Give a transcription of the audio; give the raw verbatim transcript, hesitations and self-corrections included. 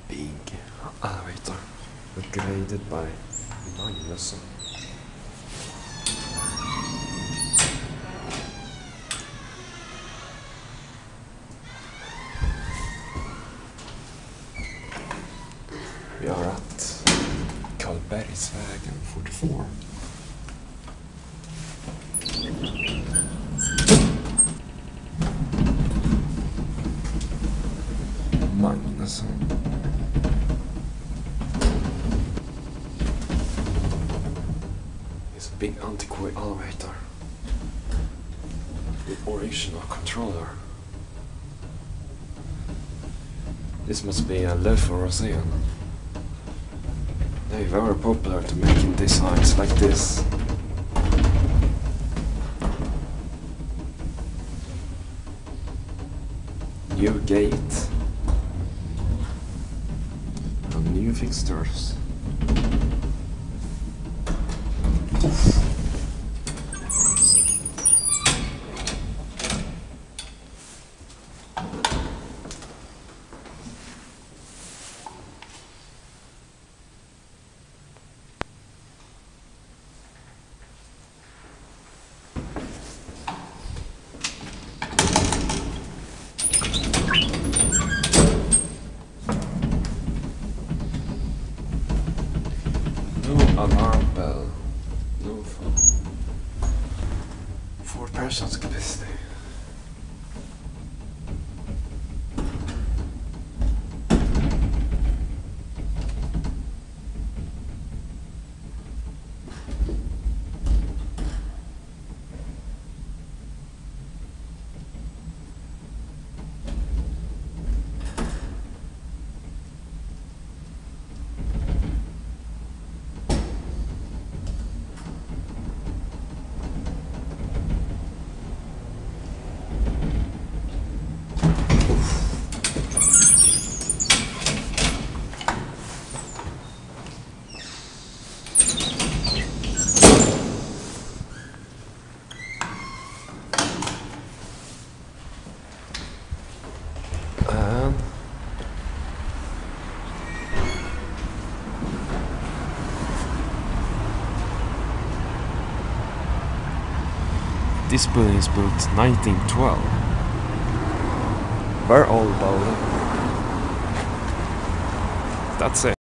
big elevator upgraded by Magnusson. Vi are at Karlbergsvägen fyrtiotvå. Magnusson. It's a big antiquated elevator with original controller. This must be a Löfverocean. They're very popular to making designs like this. New gate. And new fixtures. Oof. No alarm bell. No phone. Four persons capacity. And this building is built nineteen twelve. Very old building. That's it.